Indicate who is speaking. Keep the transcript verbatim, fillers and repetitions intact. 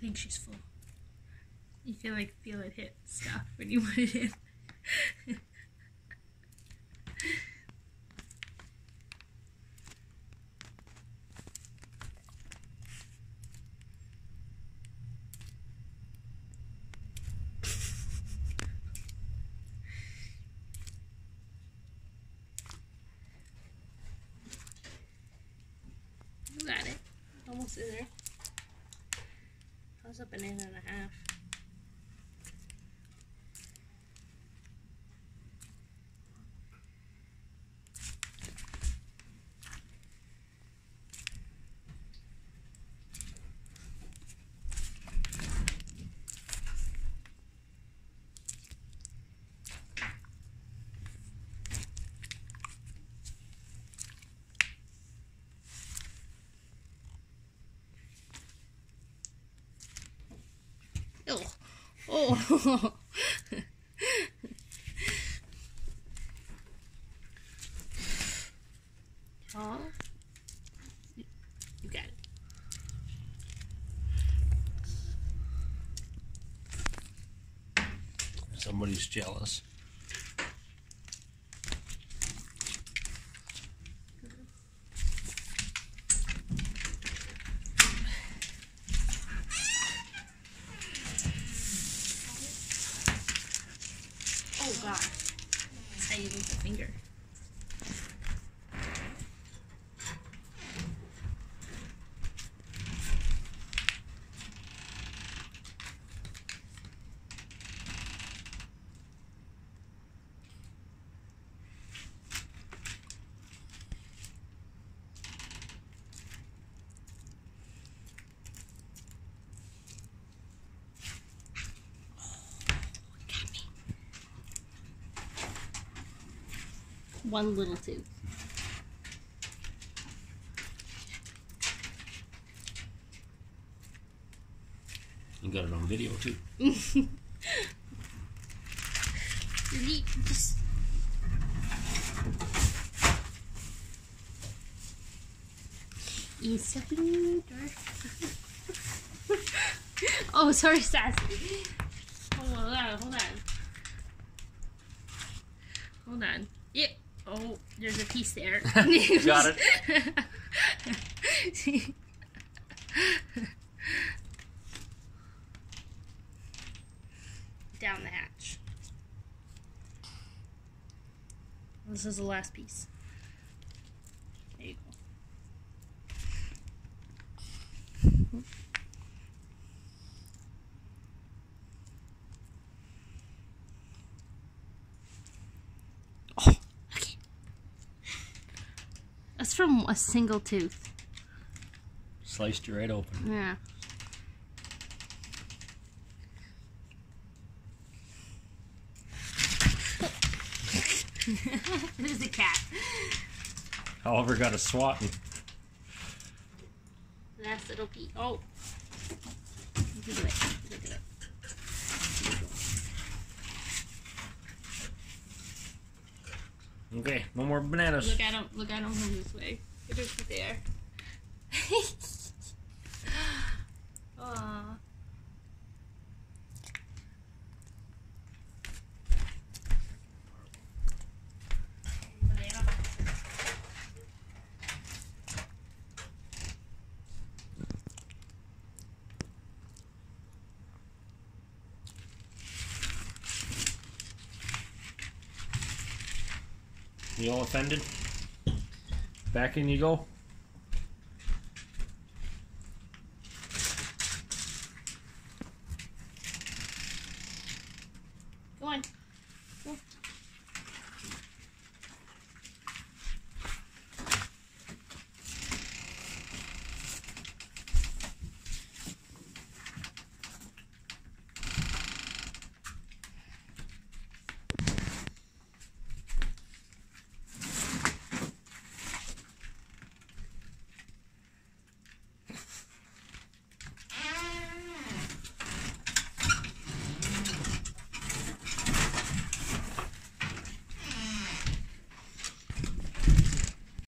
Speaker 1: think she's full. You feel like feel it hit stuff when you put it in. You got it. Almost in there. I was up an inch and a half. Oh, oh. Oh, you got it.
Speaker 2: Somebody's jealous.
Speaker 1: Oh God, that's how you lose the finger. One little tooth.
Speaker 2: You got it on video too.
Speaker 1: Just... It's a bleeder. Oh, sorry, Sassy. Hold on, hold on. Hold on. Yep. Oh, there's a piece there.
Speaker 2: Got it.
Speaker 1: Down the hatch. This is the last piece. There you go. Oh, okay. That's from a single tooth.
Speaker 2: Sliced you right open.
Speaker 1: Yeah. There's a cat.
Speaker 2: Oliver got a swatting.
Speaker 1: Last little piece. Oh. Look at it. Look at it.
Speaker 2: Okay, no more bananas.
Speaker 1: Look at him. Look at him from this way. Look at it there. Aww.
Speaker 2: You all offended? Back in you go.
Speaker 1: Go on. Go.